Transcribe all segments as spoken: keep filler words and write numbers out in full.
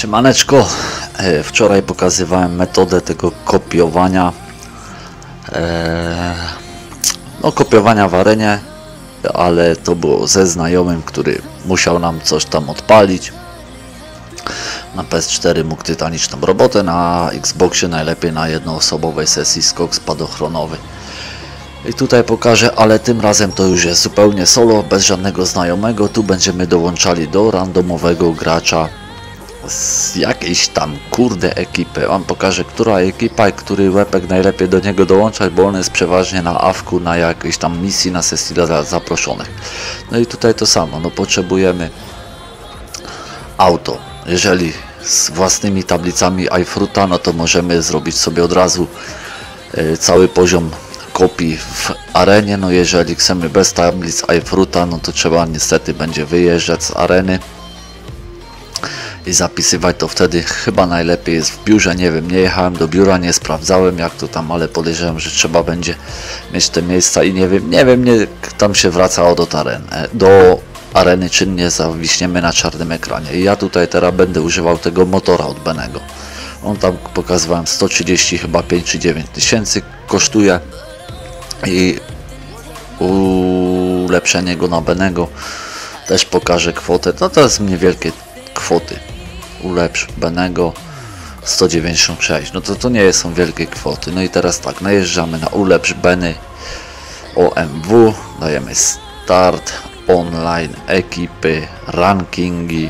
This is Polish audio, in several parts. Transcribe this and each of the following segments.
Siemaneczko, wczoraj pokazywałem metodę tego kopiowania e, no kopiowania w arenie, ale to było ze znajomym, który musiał nam coś tam odpalić. Na P S cztery mógł tytaniczną robotę, na Xboxie najlepiej na jednoosobowej sesji skok spadochronowy. I tutaj pokażę, ale tym razem to już jest zupełnie solo, bez żadnego znajomego. Tu będziemy dołączali do randomowego gracza z jakiejś tam kurde ekipy. Wam pokażę, która ekipa i który łepek najlepiej do niego dołączać, bo on jest przeważnie na awku, na jakiejś tam misji, na sesji dla zaproszonych. No i tutaj to samo, no potrzebujemy auto. Jeżeli z własnymi tablicami iFruita, no to możemy zrobić sobie od razu y, cały poziom kopii w arenie. No jeżeli chcemy bez tablic iFruita, no to trzeba niestety będzie wyjeżdżać z areny i zapisywać to. Wtedy chyba najlepiej jest w biurze. Nie wiem, nie jechałem do biura, nie sprawdzałem jak to tam, ale podejrzewam, że trzeba będzie mieć te miejsca i nie wiem, nie wiem, nie, tam się wracało do areny, do areny czynnie zawiśniemy na czarnym ekranie. I ja tutaj teraz będę używał tego motora od Benego. On tam pokazywałem sto trzydzieści chyba pięć czy dziewięć tysięcy kosztuje i ulepszenie go na Benego też pokażę kwotę. No to jest niewielkie kwoty. Ulepsz Benego sto dziewięćdziesiąt sześć, no to to nie są wielkie kwoty. No i teraz tak, najeżdżamy na ulepsz Beny O M W, dajemy start, online, ekipy, rankingi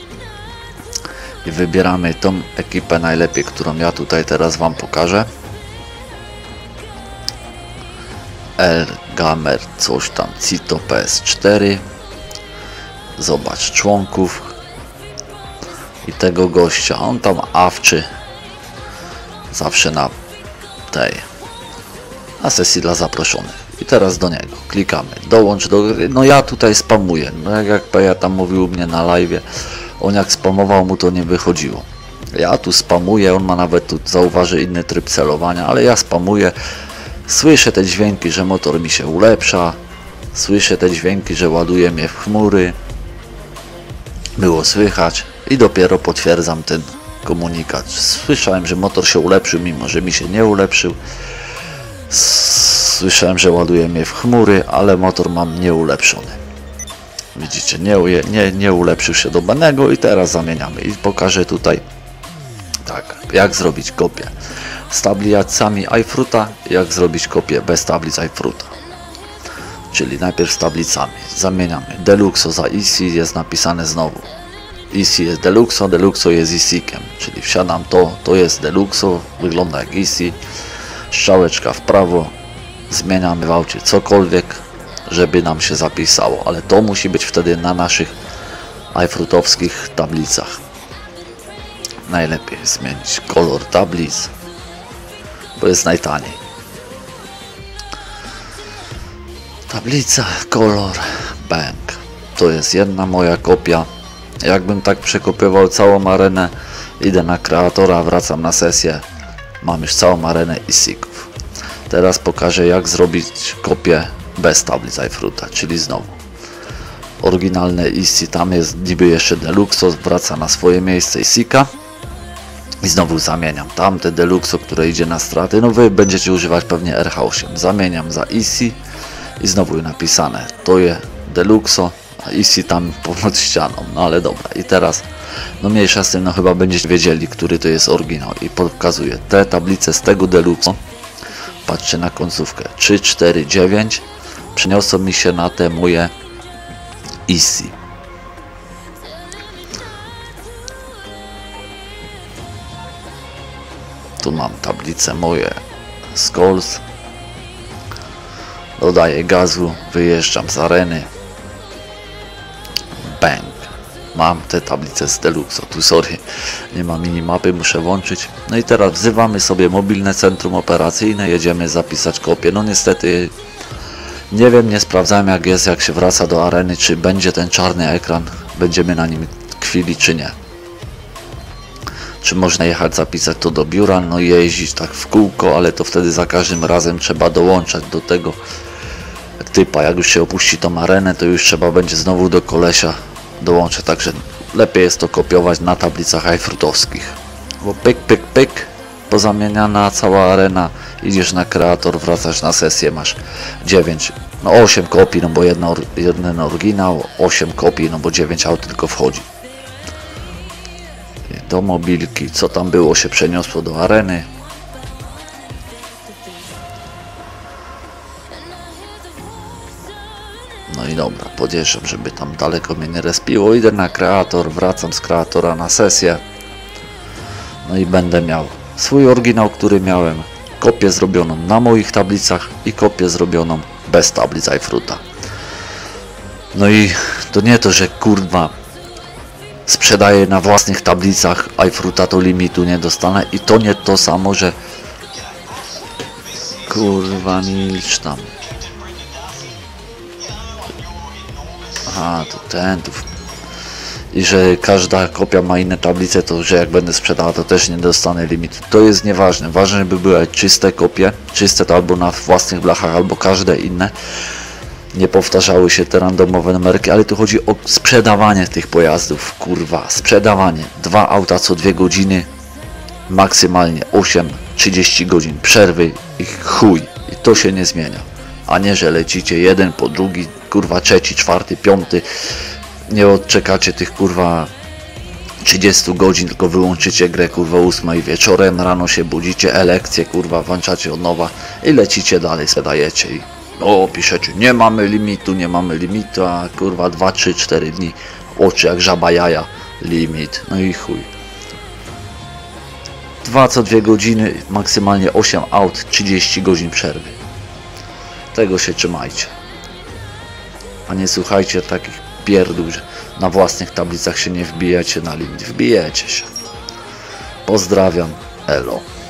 i wybieramy tą ekipę najlepiej, którą ja tutaj teraz wam pokażę. L Gamer coś tam, Cito P S cztery, zobacz członków i tego gościa, on tam awczy zawsze na tej na sesji dla zaproszonych. I teraz do niego klikamy, dołącz do gry. No ja tutaj spamuję, no jak, jak ja tam mówił u mnie na live, on jak spamował, mu to nie wychodziło. Ja tu spamuję, on ma nawet tu, zauważy, inny tryb celowania, ale ja spamuję. Słyszę te dźwięki, że motor mi się ulepsza, słyszę te dźwięki, że ładuje mnie w chmury, było słychać i dopiero potwierdzam ten komunikat. Słyszałem, że motor się ulepszył, mimo że mi się nie ulepszył. Słyszałem, że ładuje mnie w chmury, ale motor mam nieulepszony. Widzicie, nie, nie, nie ulepszył się do Benego i teraz zamieniamy. I pokażę tutaj tak, jak zrobić kopię z tablicami iFruita, jak zrobić kopię bez tablic iFruita. Czyli najpierw z tablicami. Zamieniamy Deluxo za Easy, jest napisane znowu. Easy jest Deluxo, Deluxo jest Easykiem. Czyli wsiadam to, to jest Deluxo, wygląda jak Easy. Strzałeczka w prawo, zmieniamy w aucie cokolwiek, żeby nam się zapisało, ale to musi być wtedy na naszych iFruitowskich tablicach. Najlepiej zmienić kolor tablic, bo jest najtaniej. Tablica, kolor, bang. To jest jedna moja kopia. Jakbym tak przekopiował całą arenę, idę na kreatora, wracam na sesję, mam już całą arenę Easyków. Teraz pokażę, jak zrobić kopię bez tablic iFruita, czyli znowu oryginalne Easy, tam jest niby jeszcze Deluxo, wraca na swoje miejsce Easyka i znowu zamieniam tamte Deluxo, które idzie na straty. No wy będziecie używać pewnie R H osiem, zamieniam za Easy i znowu napisane to jest Deluxo, a Easy tam pod ścianą. No ale dobra, i teraz no mniejsza z tym, no chyba będziecie wiedzieli, który to jest oryginał i pokazuję te tablice z tego Deluxo. Patrzcie na końcówkę trzy, cztery, dziewięć, przeniosą mi się na te moje Easy. Tu mam tablice moje Skulls, dodaję gazu, wyjeżdżam z areny, bang, mam te tablice z Deluxo. Tu sorry, nie ma minimapy, muszę włączyć. No i teraz wzywamy sobie mobilne centrum operacyjne, jedziemy zapisać kopię. No niestety nie wiem, nie sprawdzałem jak jest, jak się wraca do areny, czy będzie ten czarny ekran, będziemy na nim tkwili czy nie. Czy można jechać zapisać to do biura, no i jeździć tak w kółko, ale to wtedy za każdym razem trzeba dołączać do tego typa. Jak już się opuści tą arenę, to już trzeba będzie znowu do kolesia dołączyć, także lepiej jest to kopiować na tablicach iFruitowskich. Bo pyk, pyk, pyk, pozamieniana cała arena, idziesz na kreator, wracasz na sesję, masz dziewięć, no osiem kopii, no bo jedna, jeden oryginał, osiem kopii, no bo dziewięć aut tylko wchodzi. Do mobilki, co tam było, się przeniosło do areny. No i dobra, podjeżdżam, żeby tam daleko mnie nie respiło, idę na kreator, wracam z kreatora na sesję. No i będę miał swój oryginał, który miałem, kopię zrobioną na moich tablicach i kopię zrobioną bez tablic iFruita. No i to nie to, że kurwa sprzedaję na własnych tablicach iFruita, to limitu nie dostanę i to nie to samo, że kurwa milcz tam. Aha, to ten tu. I że każda kopia ma inne tablice, to że jak będę sprzedała, to też nie dostanę limitu. To jest nieważne. Ważne, żeby były czyste kopie, czyste to albo na własnych blachach, albo każde inne. Nie powtarzały się te randomowe numerki, ale tu chodzi o sprzedawanie tych pojazdów, kurwa, sprzedawanie. Dwa auta co dwie godziny, maksymalnie osiem trzydzieści godzin przerwy i chuj. I to się nie zmienia. A nie, że lecicie jeden po drugi, kurwa, trzeci, czwarty, piąty. Nie odczekacie tych kurwa trzydziestu godzin, tylko wyłączycie grę kurwa ósmej wieczorem, rano się budzicie, elekcje kurwa włączacie od nowa i lecicie dalej, sprzedajecie i o, piszecie, nie mamy limitu, nie mamy limitu, a kurwa dwa, trzy, cztery dni, oczy jak żaba jaja, limit, no i chuj. Dwa co dwie godziny, maksymalnie osiem aut, trzydzieści godzin przerwy. Tego się trzymajcie. A nie słuchajcie takich pierdół, że na własnych tablicach się nie wbijacie na limit. Wbijecie się. Pozdrawiam. Elo.